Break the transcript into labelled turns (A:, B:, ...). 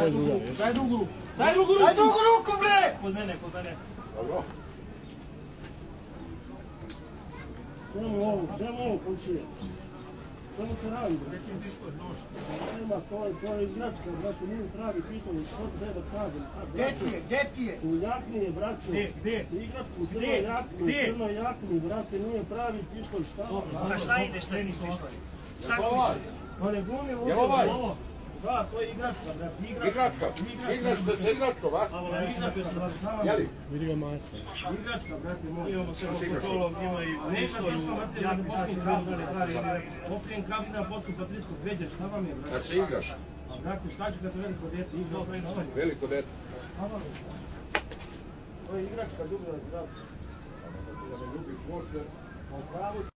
A: Daj drugu ruku.
B: Daj drugu ruku. Daj drugu ruku.
C: Daj drugu ruku, bre!
B: Kod mene.
A: Dobro.
B: Čemu ovo, komšije? Čemu se radi, bre? Nema, to je igračka, brate, nije pravi pištolj, što se treba kažem.
C: Gdje ti je?
B: U jakni je, braćo.
D: Gdje?
B: Igračku u crnoj jakni, brate, nije pravi pištolj, šta?
D: Na šta ideš s trening pištolj?
A: Šta ovaj?
B: On je glumi
A: Je li ovaj?
B: ovo. Da, to je igračka, brate.
A: Igračka? Igračka sa igračkom, a? Jeli?
B: Vidi ga maca. Igračka, brate, moj.
D: Imamo sve kontrolom, ima i pištolj, jakni sa
B: Oprijem kabina, postu patrijskog veđa, šta vam je, brate?
A: Kad se igraš?
B: Brate, šta će kad se veliko dete igra?
A: Veliko dete.
B: To je igračka, ljubila, brate.
A: Da ne ljubiš uopšte.